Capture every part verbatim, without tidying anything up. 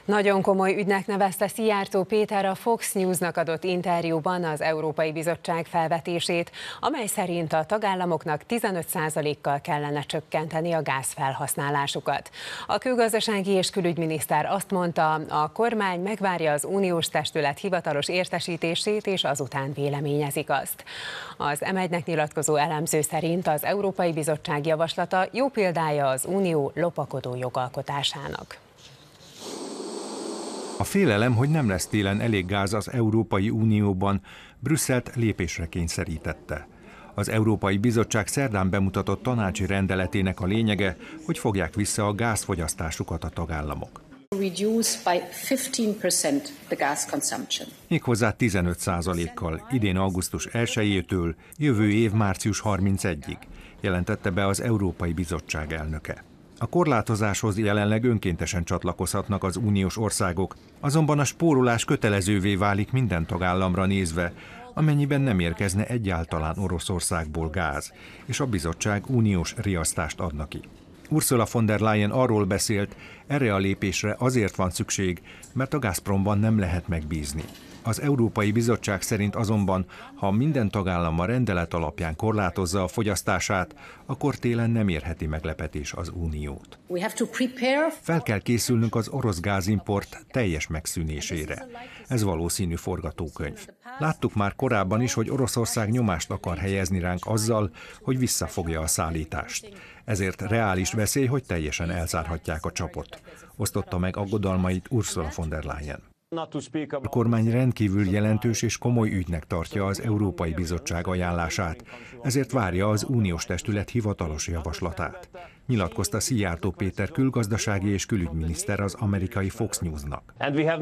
Nagyon komoly ügynek nevezte Szijjártó Péter a Fox News-nak adott interjúban az Európai Bizottság felvetését, amely szerint a tagállamoknak tizenöt százalékkal kellene csökkenteni a gázfelhasználásukat. A külgazdasági és külügyminiszter azt mondta, a kormány megvárja az uniós testület hivatalos értesítését, és azután véleményezik azt. Az em egynek nyilatkozó elemző szerint az Európai Bizottság javaslata jó példája az unió lopakodó jogalkotásának. A félelem, hogy nem lesz télen elég gáz az Európai Unióban, Brüsszelt lépésre kényszerítette. Az Európai Bizottság szerdán bemutatott tanácsi rendeletének a lényege, hogy fogják vissza a gázfogyasztásukat a tagállamok. Méghozzá tizenöt százalékkal idén augusztus elsejétől jövő év március harmincegyedikéig, jelentette be az Európai Bizottság elnöke. A korlátozáshoz jelenleg önkéntesen csatlakozhatnak az uniós országok, azonban a spórolás kötelezővé válik minden tagállamra nézve, amennyiben nem érkezne egyáltalán Oroszországból gáz, és a bizottság uniós riasztást adna ki. Ursula von der Leyen arról beszélt, erre a lépésre azért van szükség, mert a Gazpromban nem lehet megbízni. Az Európai Bizottság szerint azonban, ha minden tagállam a rendelet alapján korlátozza a fogyasztását, akkor télen nem érheti meglepetés az Uniót. Fel kell készülnünk az orosz gázimport teljes megszűnésére. Ez valószínű forgatókönyv. Láttuk már korábban is, hogy Oroszország nyomást akar helyezni ránk azzal, hogy visszafogja a szállítást. Ezért reális veszély, hogy teljesen elzárhatják a csapot. Osztotta meg aggodalmait Ursula von der Leyen. A kormány rendkívül jelentős és komoly ügynek tartja az Európai Bizottság ajánlását, ezért várja az uniós testület hivatalos javaslatát, nyilatkozta Szijjártó Péter külgazdasági és külügyminiszter az amerikai Fox News-nak.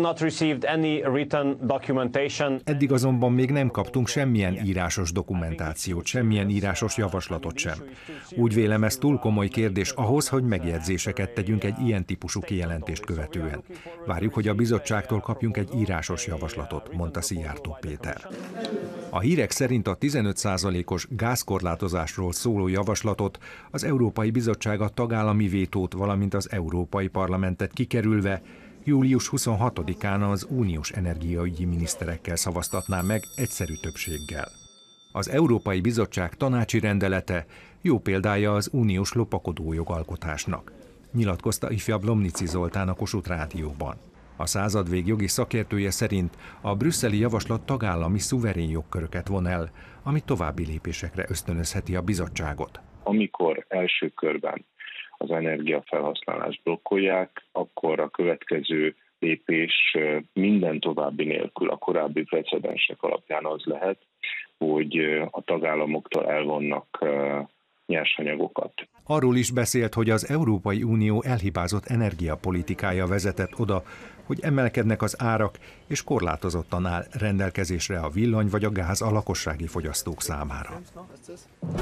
Eddig azonban még nem kaptunk semmilyen írásos dokumentációt, semmilyen írásos javaslatot sem. Úgy vélem, ez túl komoly kérdés ahhoz, hogy megjegyzéseket tegyünk egy ilyen típusú kijelentést követően. Várjuk, hogy a bizottságtól kapjunk egy írásos javaslatot, mondta Szijjártó Péter. A hírek szerint a tizenöt százalékos gázkorlátozásról szóló javaslatot az Európai Bizottság a tagállami vétót, valamint az Európai Parlamentet kikerülve július huszonhatodikán az uniós energiaügyi miniszterekkel szavaztatná meg egyszerű többséggel. Az Európai Bizottság tanácsi rendelete jó példája az uniós lopakodó jogalkotásnak, nyilatkozta ifjabb Lomnici Zoltán a Kossuth Rádióban. A századvég jogi szakértője szerint a brüsszeli javaslat tagállami szuverén jogköröket von el, ami további lépésekre ösztönözheti a bizottságot. Amikor első körben az energiafelhasználást blokkolják, akkor a következő lépés minden további nélkül a korábbi precedensek alapján az lehet, hogy a tagállamoktól elvonnak nyersanyagokat. Arról is beszélt, hogy az Európai Unió elhibázott energiapolitikája vezetett oda, hogy emelkednek az árak, és korlátozottan áll rendelkezésre a villany vagy a gáz a lakossági fogyasztók számára.